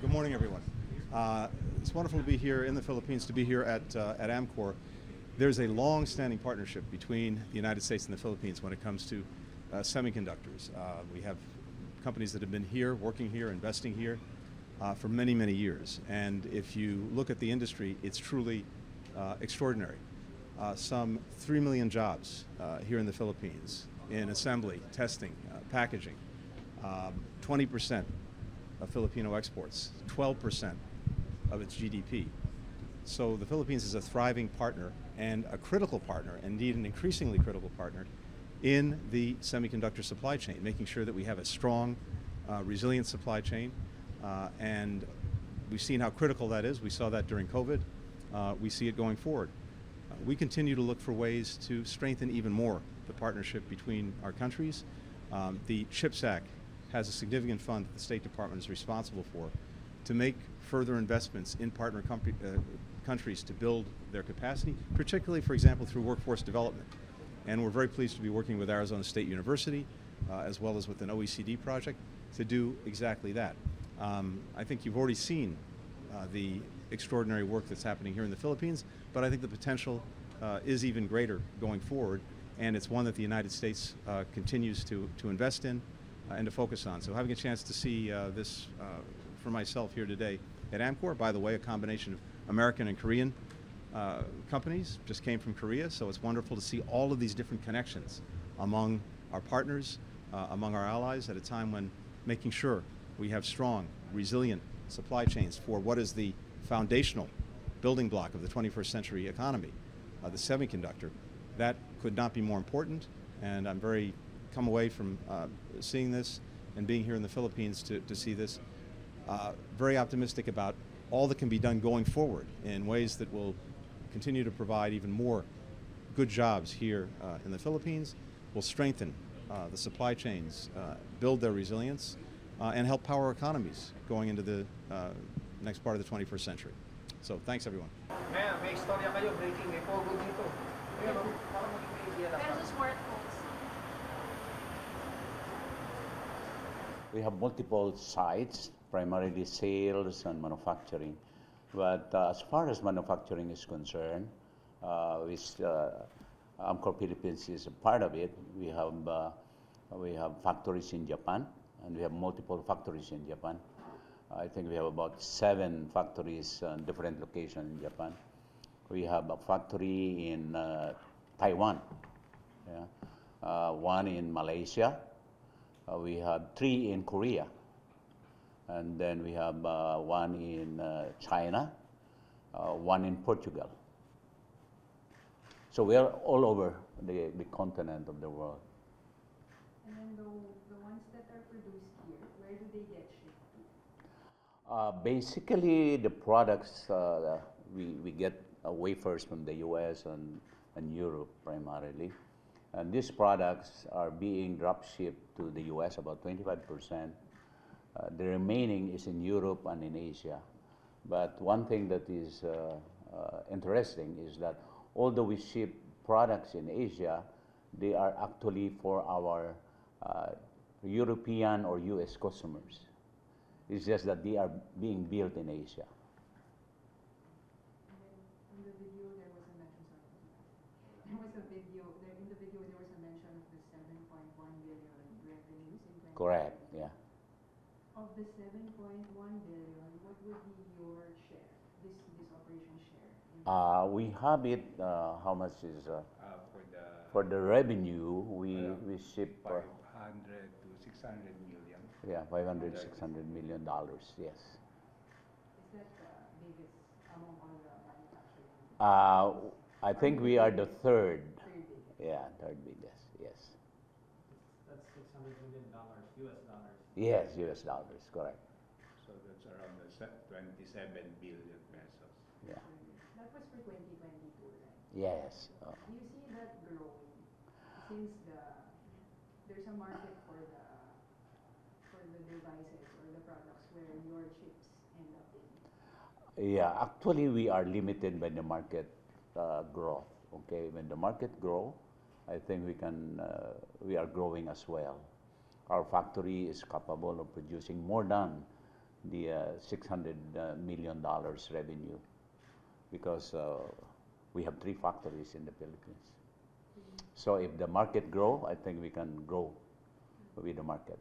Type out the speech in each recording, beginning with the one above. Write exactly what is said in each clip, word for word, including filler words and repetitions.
good morning, everyone. Uh, it's wonderful to be here in the Philippines, to be here at, uh, at Amcor. There's a long-standing partnership between the United States and the Philippines when it comes to uh, semiconductors. Uh, we have companies that have been here, working here, investing here uh, for many, many years. And if you look at the industry, it's truly uh, extraordinary. Uh, some three million jobs uh, here in the Philippines in assembly, testing, uh, packaging, um, twenty percent of Filipino exports, twelve percent of its G D P. So the Philippines is a thriving partner and a critical partner, indeed an increasingly critical partner, in the semiconductor supply chain, making sure that we have a strong, uh, resilient supply chain. Uh, and we've seen how critical that is. We saw that during COVID. Uh, we see it going forward. Uh, we continue to look for ways to strengthen even more the partnership between our countries. Um, the CHIPS Act has a significant fund that the State Department is responsible for to make further investments in partner uh, countries to build their capacity, particularly, for example, through workforce development. And we're very pleased to be working with Arizona State University, uh, as well as with an O E C D project, to do exactly that. Um, I think you've already seen uh, the extraordinary work that's happening here in the Philippines, but I think the potential uh, is even greater going forward, and it's one that the United States uh, continues to, to invest in uh, and to focus on. So having a chance to see uh, this uh, for myself here today at Amcor, by the way, a combination of American and Korean uh, companies, just came from Korea, so it's wonderful to see all of these different connections among our partners, uh, among our allies, at a time when making sure we have strong, resilient supply chains for what is the foundational building block of the twenty-first century economy, uh, the semiconductor. That could not be more important, and I'm very come away from uh, seeing this and being here in the Philippines to, to see this. Uh, very optimistic about all that can be done going forward in ways that will continue to provide even more good jobs here uh, in the Philippines, will strengthen uh, the supply chains, uh, build their resilience, uh, and help power economies going into the uh, next part of the twenty-first century. So thanks, everyone. Ma'am, may istorya kayo, breaking, may pogo dito. Ayan, oh, para maging may idea lang. Pero sa smartphones. We have multiple sites, primarily sales and manufacturing. But uh, as far as manufacturing is concerned, uh, with, uh, Amcor Philippines is a part of it. We have, uh, we have factories in Japan, and we have multiple factories in Japan. I think we have about seven factories in different locations in Japan. We have a factory in uh, Taiwan, yeah? uh, one in Malaysia. Uh, we have three in Korea. And then we have uh, one in uh, China, uh, one in Portugal. So we are all over the, the continent of the world. And then the, the ones that are produced here, where do they get shipped to? Uh, basically, the products, uh, we, we get uh, wafers from the U S and, and Europe primarily. And these products are being drop shipped to the U S, about twenty-five percent. Uh, the remaining is in Europe and in Asia. But one thing that is uh, uh, interesting is that although we ship products in Asia, they are actually for our uh, European or U S customers. It's just that they are being built in Asia. And then in the video there was a mention, sorry, there was a video, there, in the video there was a mention of the seven point one billion revenues in twenty. Correct, yeah. Of the seven point one billion, what would be your share, this this operation share? Uh, we have it, uh, how much is, uh, Uh, for the for the revenue, we, Well, we ship, uh, five hundred to six hundred million. yeah, five hundred, six hundred million dollars, yes. Is that the biggest among all the manufacturing? Uh, I think we are the third, Third biggest. yeah, third biggest, yes. That's six hundred million dollars, U S dollars. Yes, U S dollars, correct, So that's around the se- twenty-seven billion pesos. yeah, That was for twenty twenty-two, right? yes. uh, Do you see that growing since the there's a market for the for the devices or the products where your chips end up in? Yeah, actually we are limited by the market uh, growth, okay? When the market grow, I think we can, uh, we are growing as well. Our factory is capable of producing more than the uh, six hundred uh, million dollars revenue, because uh, we have three factories in the Philippines. So if the market grow, I think we can grow with the market.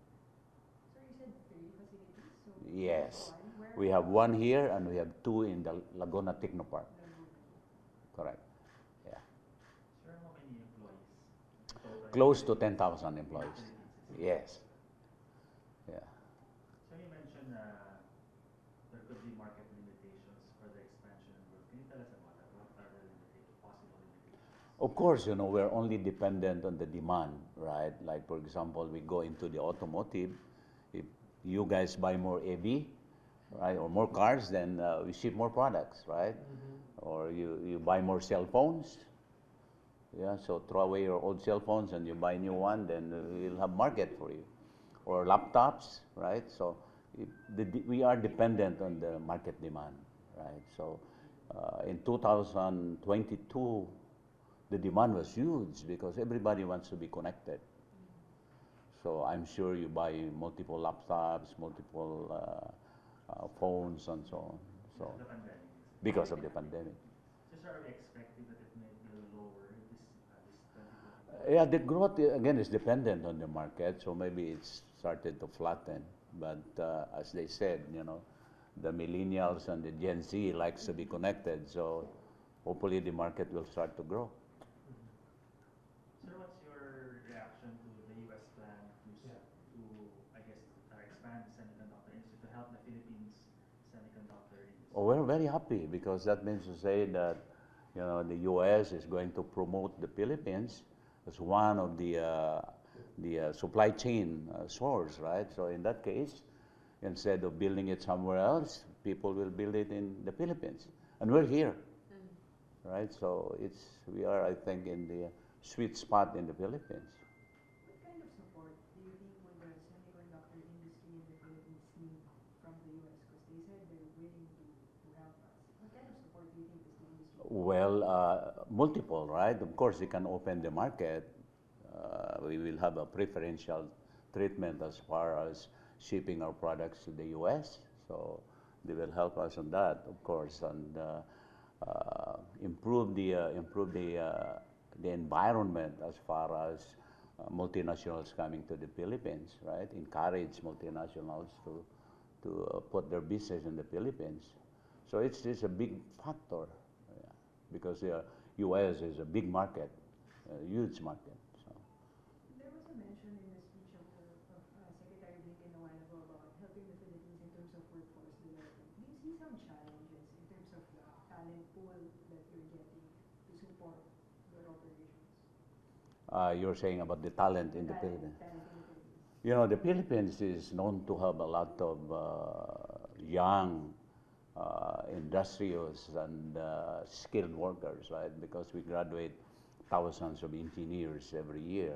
So you said three facilities? So Yes. one, where We have one here and we have two in the Laguna Technopark. Correct. Yeah. Sir, how many employees? Total? Close to ten thousand employees. Yes. Yeah. So you mentioned uh, there could be market limitations for the expansion and growth. Can you tell us about that? What are the limitations, possible limitations? Of course, you know, we're only dependent on the demand, right? Like, for example, we go into the automotive. If you guys buy more A V, right, or more cars, then uh, we ship more products, right? Or you, you buy more cell phones. Yeah, so throw away your old cell phones and you buy a new one, then we'll have market for you. Or laptops, right? So it, the, we are dependent on the market demand, right? So uh, in two thousand twenty-two, the demand was huge because everybody wants to be connected. So I'm sure you buy multiple laptops, multiple uh, uh, phones, and so on. So The pandemic. because of the pandemic. So sir, are we expecting that it may be lower this uh, this twenty twenty? Yeah, the growth uh, again is dependent on the market, so maybe it's started to flatten. But uh, as they said, you know, the millennials and the Gen Z likes to be connected, so hopefully the market will start to grow. Sir, what's your reaction to the U S plan to, s- to I guess, uh, expand the semiconductor industry to help the Philippines semiconductor industry? Oh, we're very happy because that means to say that, you know, the U S is going to promote the Philippines as one of the uh, the uh, supply chain uh, source, right? So in that case, instead of building it somewhere else, people will build it in the Philippines, and we're here, right? So it's we are, I think, in the sweet spot in the Philippines. What kind of support do you think would the semiconductor industry in the Philippines need from the U S? Because they said they're willing to, to help us. What kind of support do you think does the industry need? Well, uh, multiple, right? Of course, you can open the market. Uh, we will have a preferential treatment as far as shipping our products to the U S. So they will help us on that, of course, and uh, uh, improve the uh, improve the uh, the environment as far as uh, multinationals coming to the Philippines, right? Encourage multinationals to to uh, put their business in the Philippines. So it's it's a big factor, yeah, because the U S is a big market, a huge market. So. There was a mention in the speech of, the, of uh, Secretary Blinken a while ago about helping the Philippines in terms of workforce development. Do you see some challenges in terms of the talent pool that you're getting to support your operations? Uh, you're saying about the talent in the Talent- Philippines. talent in the Philippines. You know, the Philippines is known to have a lot of uh, young uh, industrials and uh, skilled workers, right? Because we graduate thousands of engineers every year.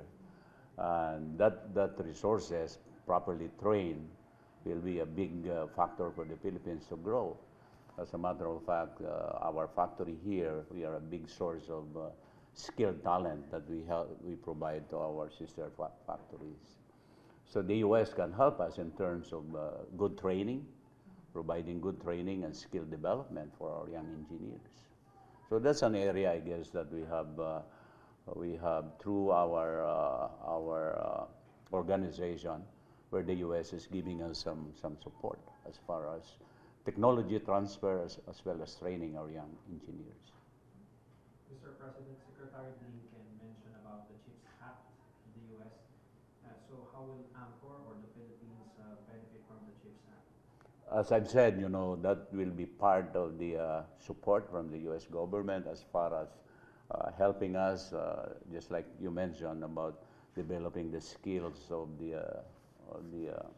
And that, that resources properly trained will be a big uh, factor for the Philippines to grow. As a matter of fact, uh, our factory here, we are a big source of uh, skilled talent that we, help, we provide to our sister fa factories. So the U S can help us in terms of uh, good training, providing good training and skill development for our young engineers. So that's an area, I guess, that we have, uh, we have through our, uh, our uh, organization, where the U S is giving us some, some support as far as technology transfer as, as well as training our young engineers. Mister President, Secretary Blinken mentioned about the CHIPS Act in the U S. Uh, so how will Amcor or the Philippines uh, benefit from the CHIPS Act? As I've said, you know, that will be part of the uh, support from the U S government as far as uh, helping us, uh, just like you mentioned about developing the skills of the, uh, of the uh,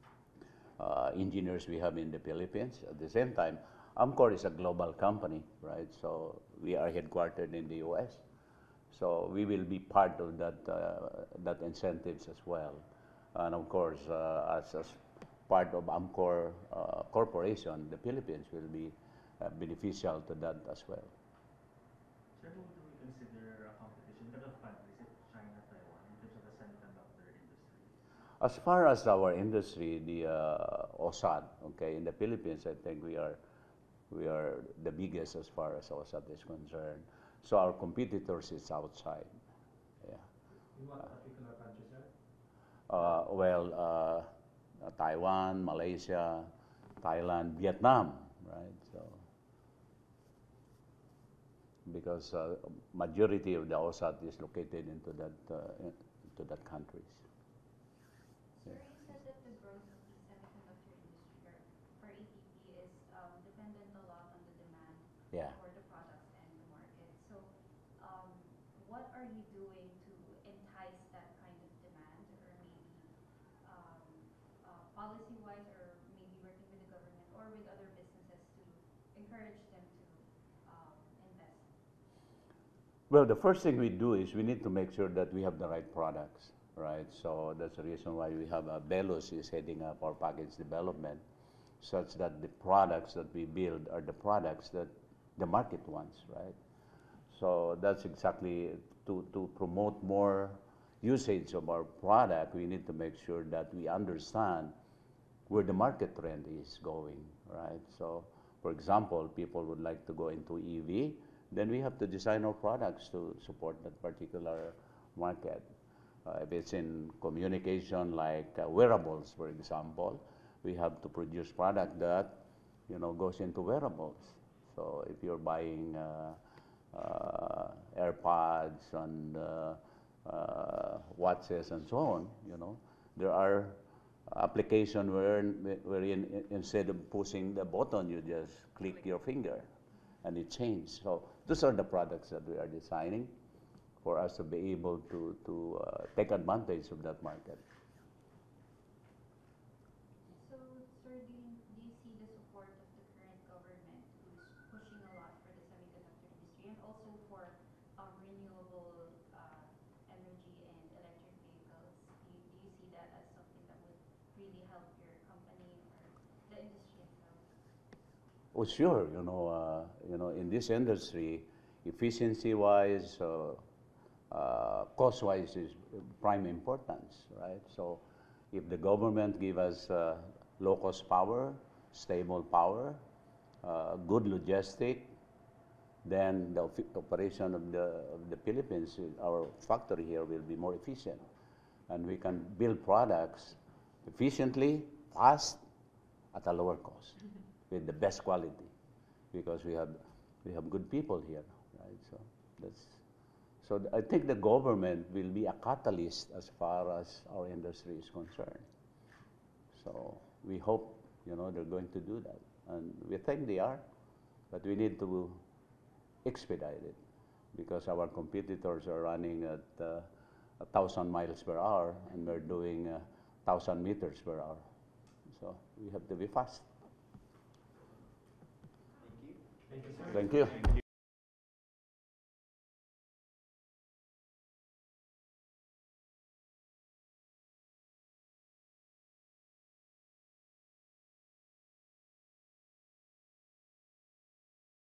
uh, engineers we have in the Philippines. At the same time, Amcor is a global company, right? So we are headquartered in the U S. So we will be part of that, uh, that incentives as well. And of course, uh, as, as part of Amcor uh, Corporation, the Philippines will be uh, beneficial to that as well. Sir, who do we consider a competition in terms of countries, if China, Taiwan, in terms of the semiconductor industry? As far as our industry, the uh, OSAT, okay, in the Philippines, I think we are we are the biggest as far as OSAT is concerned. So our competitors is outside. Yeah. In what particular countries, sir? Uh, well, uh, Taiwan, Malaysia, Thailand, Vietnam, right? So because uh, majority of the OSAT is located into that uh, into that countries. Sir, you said that the growth of the semiconductor industry or for A T P is um, dependent a lot on the demand Yeah. for the products and the market. So, um, what are you doing to entice that kind of demand, or maybe um, uh, policy-wise, or maybe working with the government or with other businesses to encourage them to um, invest? Well, the first thing we do is we need to make sure that we have the right products, right? So that's the reason why we have uh, Belus is heading up our package development, such that the products that we build are the products that the market wants, right? So that's exactly to, to promote more usage of our product, we need to make sure that we understand where the market trend is going, right? So, for example, people would like to go into E V, then we have to design our products to support that particular market. Uh, if it's in communication, like uh, wearables, for example, we have to produce product that, you know, goes into wearables. So if you're buying uh, uh, AirPods and uh, uh, watches and so on, you know, there are application where, wherein instead of pushing the button, you just click your finger and it changes. So those are the products that we are designing for us to be able to, to uh, take advantage of that market. So, sir, do you, do you see the support of the current government who's pushing a lot for the semiconductor industry and also for um, renewable uh, energy and electric vehicles? Do you, do you see that as something that would really help your company or the industry itself? Oh, sure. You know, uh, you know, in this industry, efficiency-wise, uh, uh, cost-wise is prime importance, right? So, if the government give us uh, low-cost power, stable power, uh, good logistic, then the operation of the of the Philippines, our factory here, will be more efficient, and we can build products efficiently, fast, at a lower cost, with the best quality, because we have we have good people here, right? So that's so I think the government will be a catalyst as far as our industry is concerned. So we hope, you know, they're going to do that, and we think they are, but we need to expedite it because our competitors are running at uh, a thousand miles per hour, and we're doing a thousand meters per hour. So we have to be fast. Thank you, sir. Thank you. Thank you.